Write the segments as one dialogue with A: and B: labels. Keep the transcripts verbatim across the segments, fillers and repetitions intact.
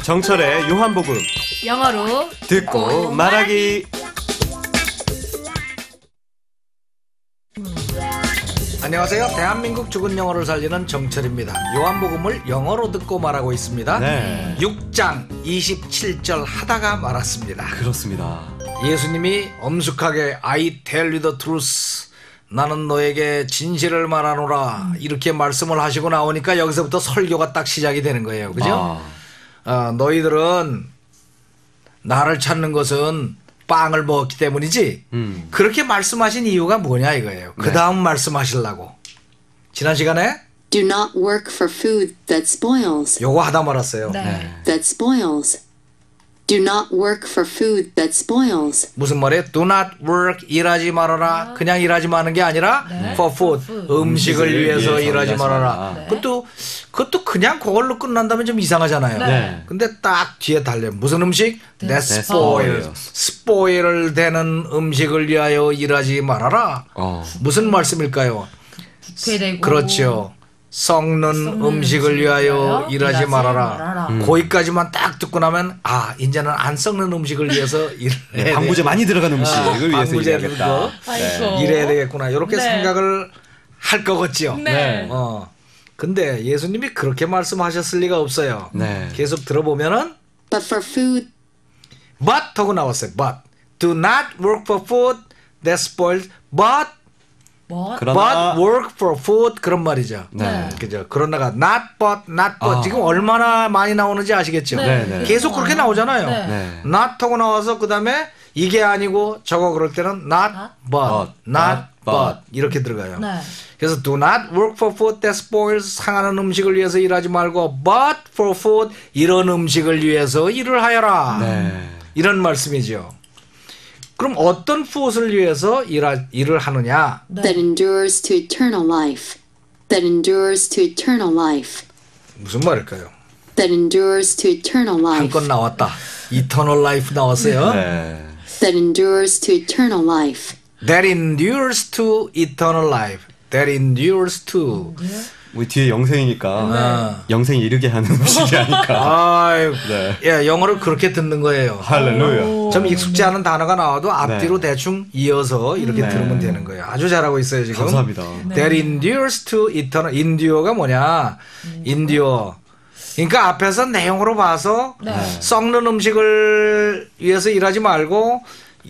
A: 정철의 요한복음
B: 영어로
A: 듣고 말하기.
C: 안녕하세요. 대한민국 죽은 영어를 살리는 정철입니다. 요한복음을 영어로 듣고 말하고 있습니다.
A: 네.
C: 육 장 이십칠 절 하다가 말았습니다.
A: 그렇습니다.
C: 예수님이 엄숙하게 I tell you the truth, 나는 너에게 진실을 말하노라, 이렇게 말씀을 하시고 나오니까 여기서부터 설교가 딱 시작이 되는 거예요. 그죠? 아. 어, 너희들은 나를 찾는 것은 빵을 먹었기 때문이지. 음. 그렇게 말씀하신 이유가 뭐냐 이거예요. 그 다음 네. 말씀하시려고. 지난 시간에
D: Do not work for food that spoils.
C: 요거 하다 말았어요.
D: 네. That spoils. Do not work for food that spoils.
C: 무슨 말이에요? Do not work, 일하지 말아라. 그냥 일하지 마는 게 아니라 네. for food, 음식을, 음식을 위해서, 위해서 일하지 말아라. 네. 그것도 그것도 그냥 그걸로 끝난다면 좀 이상하잖아요. 네. 근데 딱 뒤에 달려 무슨 음식? That spoils. 스포일 되는 음식을 위하여 일하지 말아라. 어. 무슨 말씀일까요?
B: 부패되고.
C: 그렇죠. 썩는, 썩는 음식을 위하여 일하지 말아라. 말아라. 음. 거기까지만 딱 듣고 나면 아 이제는 안 썩는 음식을 위해서 일해야 네,
A: 방부제 많이 들어간 음식을
C: 아,
A: 위해서 일해야겠다.
C: 네. 일해야 되겠구나. 이렇게 네. 생각을 할 거겠죠.
B: 네.
C: 어. 근데 예수님이 그렇게 말씀하셨을 리가 없어요. 네. 계속 들어보면은
D: But for food.
C: But 하고 나왔어요. But do not work for food that spoils. But
B: But,
C: but work for food 그런 말이죠.
B: 네.
C: 그죠. 그러다가 not but not but 아. 지금 얼마나 많이 나오는지 아시겠죠.
B: 네. 네.
C: 계속 그렇게 나오잖아요.
B: 네.
A: 네.
C: not 하고 나와서 그 다음에 이게 아니고 저거 그럴 때는 not but,
A: but
C: not
A: not
C: but,
A: but
C: 이렇게 들어가요.
B: 네.
C: 그래서 do not work for food that spoils, 상하는 음식을 위해서 일하지 말고 but for food, 이런 음식을 위해서 일을 하여라.
A: 네.
C: 이런 말씀이죠. 그럼 어떤 food을 위해서 일하, 일을 하느냐?
B: 네.
D: That endures to eternal life. That endures to eternal life.
C: 무슨 말일까요?
D: That endures to eternal life.
C: 한 건 나왔다. Eternal life 나왔어요.
A: 네.
D: That endures to eternal life.
C: That endures to eternal life. That endures to.
A: 우리 뒤에 영생이니까
C: 네.
A: 영생이 이르게 하는 음식이 아닐까.
C: 아유,
A: 네.
C: 예, 영어를 그렇게 듣는 거예요.
A: 할렐루야.
C: 좀 익숙지 않은 단어가 나와도 앞뒤로
A: 네.
C: 대충 이어서 이렇게
A: 네.
C: 들으면 되는 거예요. 아주 잘하고 있어요 지금.
A: 감사합니다.
B: 네.
C: That endures to eternal. Endure가 뭐냐? Endure. 그러니까 앞에서 내용으로 봐서
B: 네.
C: 썩는 음식을 위해서 일하지 말고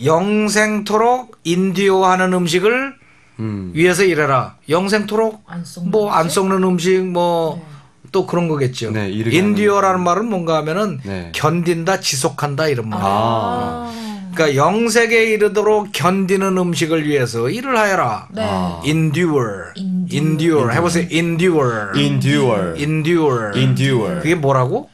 C: 영생토록 인디오하는 음식을 음. 위해서 일해라. 영생토록 뭐 안 썩는 음식 뭐 또 네. 그런 거겠죠.
A: 네,
C: 인디오라는 말은 뭔가 하면은
A: 네.
C: 견딘다, 지속한다 이런 말.
A: 아.
C: 그러니까 영생에 이르도록 견디는 음식을 위해서 일을 하여라.
B: 네.
C: 아. endure. endure. endure. 해보세요. endure.
A: endure.
C: endure.
A: endure.
C: 그게 뭐라고?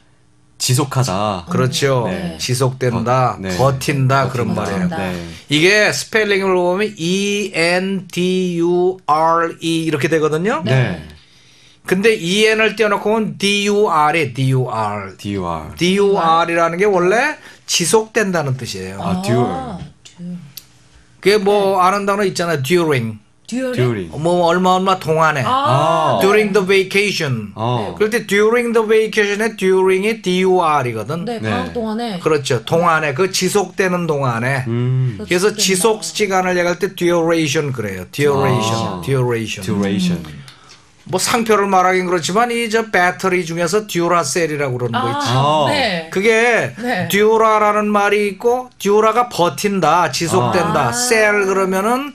A: 지속하다.
C: 그렇죠.
A: 네.
C: 지속된다,
A: 네.
C: 버틴다, 그런 말이에요. 네. 이게 스펠링을 보면 E N D U R E 이렇게 되거든요.
A: 네.
C: 근데 E N을 떼어놓고 보면 D U R에 D U R.
A: D U R.
C: D U R이라는 게 원래 지속된다는 뜻이에요.
A: 아, during.
C: 그게 뭐 아는 단어 있잖아요. during.
A: during.
C: 뭐 얼마 얼마 동안에.
B: 아.
C: during the vacation.
A: 아.
C: 그럴 때 during the vacation에 during이 D U R이거든.
B: 네, 방학 동안에.
C: 그렇죠. 동안에 그 지속되는 동안에.
A: 음.
C: 그래서 지속 시간을 얘기할 때 duration 그래요. duration.
A: 아.
C: duration.
A: duration.
C: 음. 뭐 상표를 말하긴 그렇지만 이 저 배터리 중에서 듀라셀이라고 그러는 거 있지.
B: 아, 네.
C: 그게
B: 네.
C: 듀라라는 말이 있고 듀라가 버틴다, 지속된다.
B: 아.
C: 셀 그러면은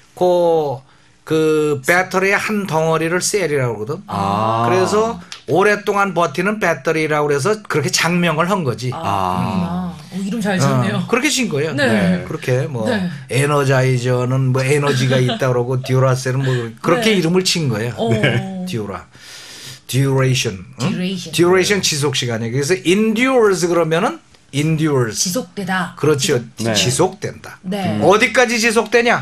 C: 그, 그 배터리의 한 덩어리를 셀이라고 그러거든.
A: 아.
C: 그래서 오랫동안 버티는 배터리라고 그래서 그렇게 장명을 한 거지.
B: 아, 아. 오, 이름 잘 지었네요.
C: 어, 그렇게 진 거예요.
B: 네.
C: 네. 그렇게 뭐
B: 네.
C: 에너자이저는 뭐 에너지가 있다 그러고 듀라셀은 뭐 그렇게
B: 네.
C: 이름을 친 거예요.
B: 네.
C: 듀라. duration.
B: duration.
C: 응? duration 지속 시간이에요. 그래서 endures 그러면은 endures.
B: 지속되다.
C: 그렇죠.
A: 네.
C: 지속된다.
B: 네.
C: 어디까지 지속되냐?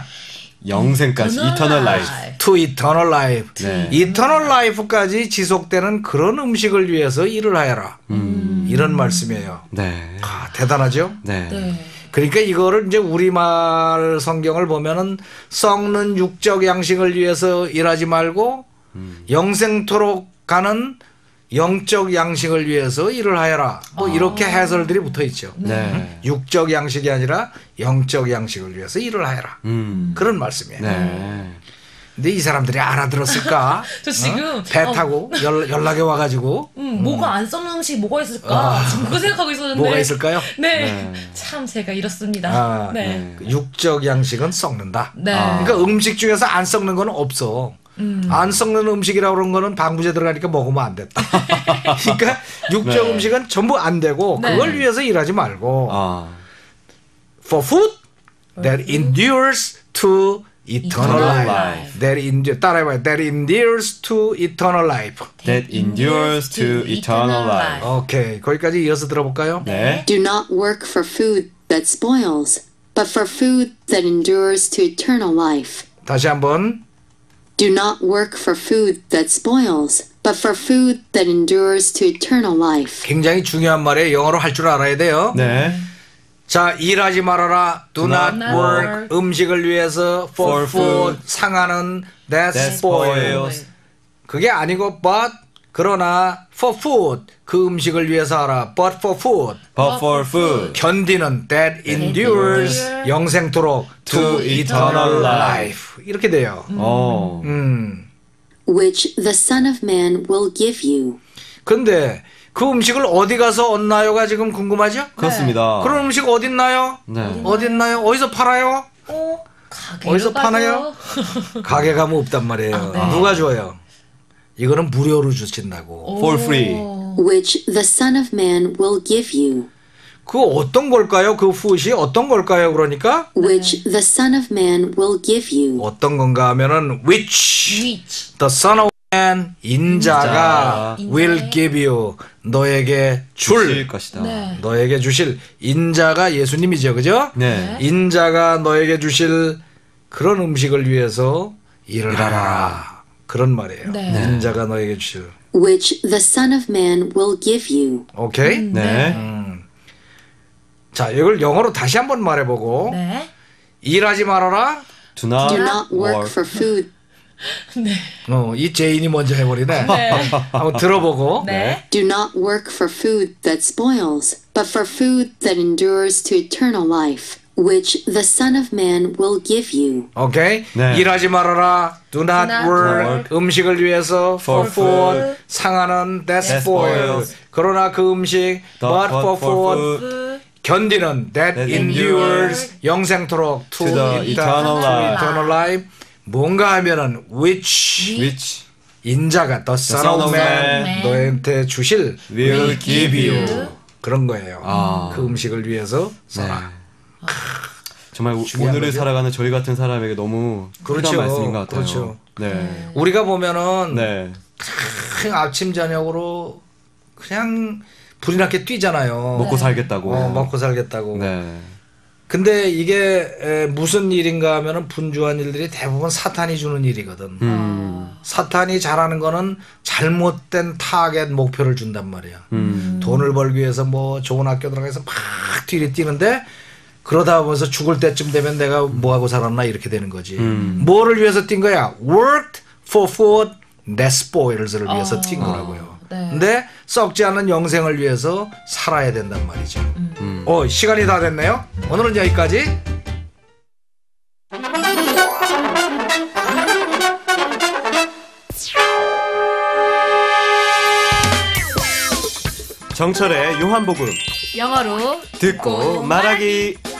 A: 영생까지 eternal life.
C: to eternal life.
A: 네.
C: eternal life까지 지속되는 그런 음식을 위해서 일을 하여라.
A: 음.
C: 이런 말씀이에요.
A: 네.
C: 아, 대단하죠?
A: 네.
B: 네.
C: 그러니까 이거를 이제 우리말 성경을 보면은 썩는 육적 양식을 위해서 일하지 말고 음. 영생토록 가는 영적 양식을 위해서 일을 하여라. 뭐 이렇게 해설들이 붙어 있죠.
A: 네.
C: 육적 양식이 아니라 영적 양식을 위해서 일을 하여라.
A: 음.
C: 그런 말씀이에요.
A: 네.
C: 근데 이 사람들이 알아들었을까?
B: 저 지금
C: 어? 배
B: 어,
C: 타고 연, 연락이 와가지고
B: 음, 뭐가 안 썩는 음식 뭐가 있을까? 지금 그거 생각하고 있었는데.
C: 뭐가 있을까요?
B: 네.
A: 네.
B: 참 제가 이렇습니다.
C: 아,
B: 네.
C: 그 육적 양식은 썩는다.
B: 네.
A: 아.
C: 그러니까 음식 중에서 안 썩는 건 없어.
B: 음.
C: 안 썩는 음식이라고 그런 거는 방부제 들어가니까 먹으면 안 됐다. 그러니까 육적
A: 네.
C: 음식은 전부 안 되고
B: 네.
C: 그걸 위해서 일하지 말고
A: 아.
C: for food that endures to eternal
B: Eternal
C: life.
B: life.
C: That endure, 따라해봐요. That endures to eternal life.
A: That endures to eternal life.
C: 오케이. 거기까지 이어서 들어볼까요?
A: 네.
D: Do not work for food that spoils, but for food that endures to eternal life.
C: 다시 한번.
D: Do not work for food that spoils, but for food that endures to eternal life.
C: 굉장히 중요한 말이에요. 영어로 할 줄 알아야 돼요.
A: 네.
C: 자, 일하지 말아라. Do not
B: not
C: work.
B: work.
C: 음식을 위해서 for,
A: For
C: food.
A: food.
C: 상하는 that
A: That
C: spoils.
A: spoils.
C: 그게 아니고 but 그러나 for food. 그 음식을 위해서 하라. But for food.
A: But for food.
C: 견디는 that endures
B: endures
C: 영생토록 to
A: to
C: eternal
A: eternal
C: life. 이렇게 돼요.
A: 어.
C: 음.
D: Which the Son of Man will give you.
C: 근데 그 음식을 어디 가서 얻나요가 지금 궁금하죠?
A: 그렇습니다.
C: 그런 음식 어디 있나요?
A: 네.
C: 어디 있나요? 어디서 팔아요?
B: 어, 가게로
C: 어디서
B: 가서.
C: 파나요? 가게 가면 없단 말이에요.
B: 아, 네.
C: 누가 줘요? 이거는 무료로 주신다고.
A: For free.
D: Which the Son of Man will give you.
C: 그 어떤 걸까요? 그 푸시 어떤 걸까요? 그러니까
D: Which the Son of Man will give you.
C: 어떤 건가 하면은 which
B: Which.
C: the son of man 인자가
B: 인자.
C: will give you 너에게 줄
A: 주실 것이다.
B: 네.
C: 너에게 주실 인자가 예수님이죠. 그죠?
A: 네.
C: 인자가 너에게 주실 그런 음식을 위해서 일을
A: 일하라.
C: 하라. 그런 말이에요.
B: 네.
C: 인자가 너에게 주실.
D: Which the Son of Man will give you.
C: 오케이?
A: 네.
C: 음. 자, 이걸 영어로 다시 한번 말해보고
B: 네.
C: 일하지 말아라.
A: Do not
D: Do not work
A: work.
D: for food.
C: 어, 이 제인이 먼저 해버리네.
B: 네.
C: 한번 들어보고.
B: 네.
D: Do not work for food that spoils, but for food that endures to eternal life, which the Son of Man will give you.
C: 오케이.
A: 네.
C: 일하지 말아라. Do not,
B: Do not
C: work.
A: work.
C: 음식을 위해서 for,
A: For
C: food.
A: food.
C: 상하는 that
A: That
C: spoils.
A: spoils.
C: 그러나 그 음식 but,
A: But
C: for,
A: for
C: food.
A: food.
C: 견디는 that,
A: That
C: endures 영생토록 to,
A: To the eternal life.
C: eternal life. 뭔가 하면은 which
A: Which
C: 인자가 the son,
A: Son
C: of
A: of
C: man,
B: Man
C: 너한테 주실
A: will give you.
C: 그런 거예요.
A: 아.
C: 그 음식을 위해서
A: 네.
C: 써라.
A: 정말 오-
C: 중요한
A: 오늘을
C: 거죠?
A: 살아가는 저희 같은 사람에게 너무
C: 그렇죠.
A: 필요한 말씀인 것 같아요.
C: 그렇죠.
A: 네.
C: 우리가 보면은
A: 네.
C: 그냥 아침 저녁으로 그냥 불이 나게 뛰잖아요.
A: 먹고 살겠다고.
C: 어, 먹고 살겠다고.
A: 네.
C: 근데 이게 에, 무슨 일인가 하면은 분주한 일들이 대부분 사탄이 주는 일이거든.
A: 음.
C: 사탄이 잘하는 거는 잘못된 타겟 목표를 준단 말이야.
A: 음.
C: 돈을 벌기 위해서 뭐 좋은 학교 들어가서 막 뒤를 뛰는데 그러다 보면서 죽을 때쯤 되면 내가 뭐 하고 살았나 이렇게 되는 거지.
A: 음.
C: 뭐를 위해서 뛴 거야? Worked for food that spoils를 위해서 뛴 거라고요.
B: 네.
C: 근데 썩지 않은 영생을 위해서 살아야 된단 말이죠. 어, 시간이 다 됐네요. 오늘은 여기까지.
A: 정철의 요한복음
B: 영어로
A: 듣고 말하기.